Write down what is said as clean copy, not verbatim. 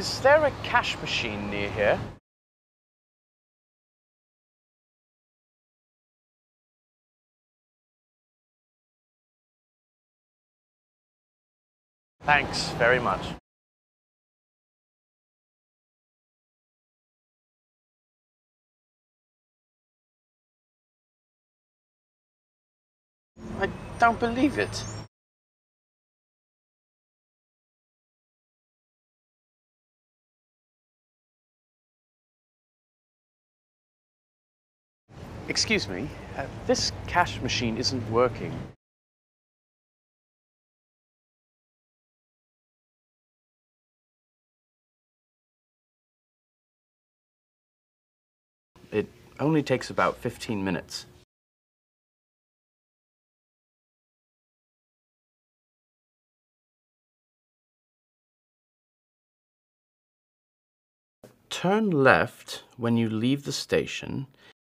Is there a cash machine near here? Thanks very much. I don't believe it. Excuse me, this cash machine isn't working. It only takes about 15 minutes. Turn left when you leave the station